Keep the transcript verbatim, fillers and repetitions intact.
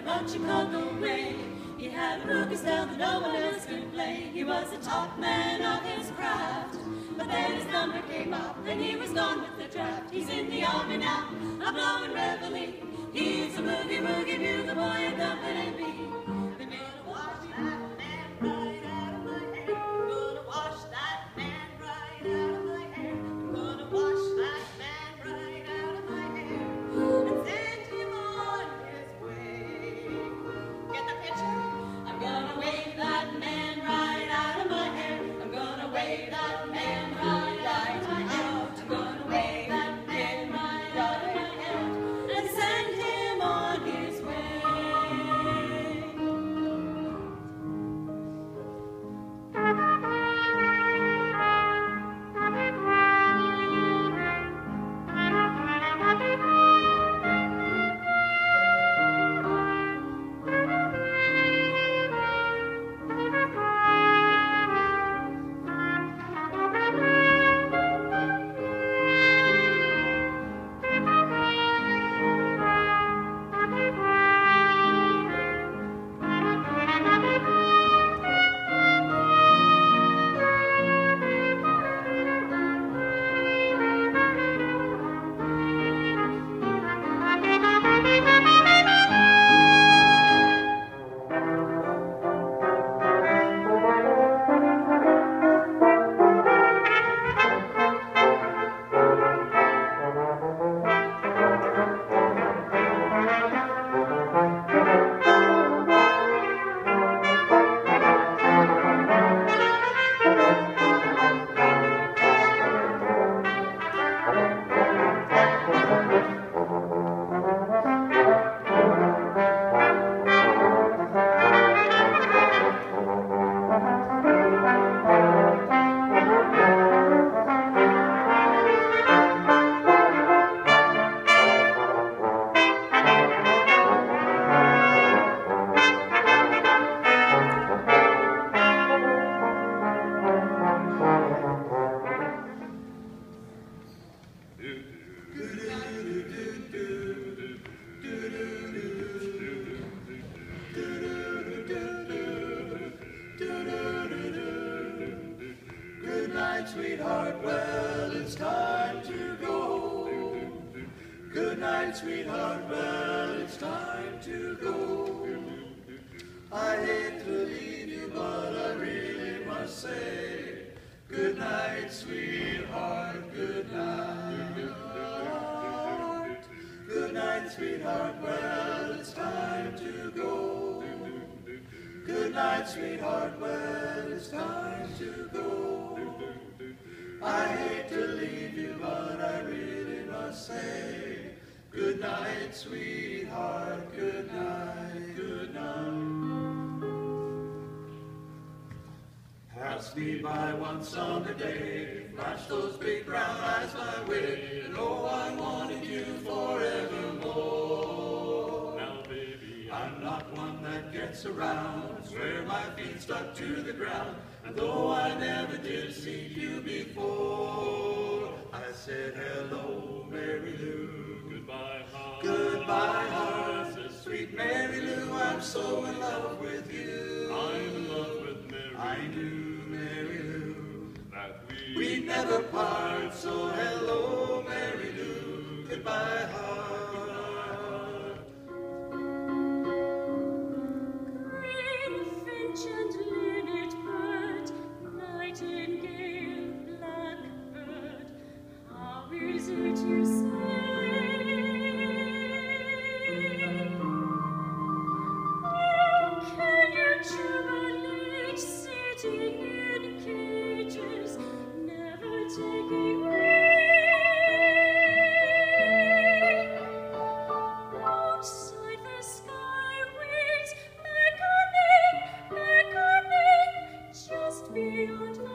but you can't go away. He had a boogie style that no one else could play. He was the top man of his craft. But then his number came up, and he was gone with the draft. He's in the army now, a blowing reveille. He's a boogie woogie bugle boy at Company B. They made a wash that man right out of my hair. I'm gonna wash that man right out of my hair. I'm gonna wash that man right out of my hair and send him on his way. Get the picture? I'm gonna wave that man right out of my hair. I'm gonna wave that man right out of my hair. I'm gonna wave that man right out of my hair and send him on his way. Sweetheart, well, it's time to go. Good night, sweetheart, well, it's time to go. I hate to leave you, but I really must say, good night, sweetheart, good night. Good night, sweetheart, well, it's time to go. Good night, sweetheart, well, it's time to go. I hate to leave you, but I really must say, good night, sweetheart, good night, good night. Pass me by one summer day, flash those big brown eyes my way, and oh, I wanted you forevermore. Now, baby, I'm not one that gets around, swear my feet stuck to the ground, and though I never did see you before, I said, hello, Mary Lou. Goodbye, heart. Goodbye, heart. Sweet Mary Lou, I'm so in love with you. I'm in love with Mary. I knew, Mary Lou, that we we'd never part, so hello, Mary Lou. Goodbye, heart. Green finch and linnet bird, nightingale, blackbird, how is it you say? Oh, can you jubilate sitting in cages, never taking wing? Outside the sky waits beckoning, beckoning, just beyond my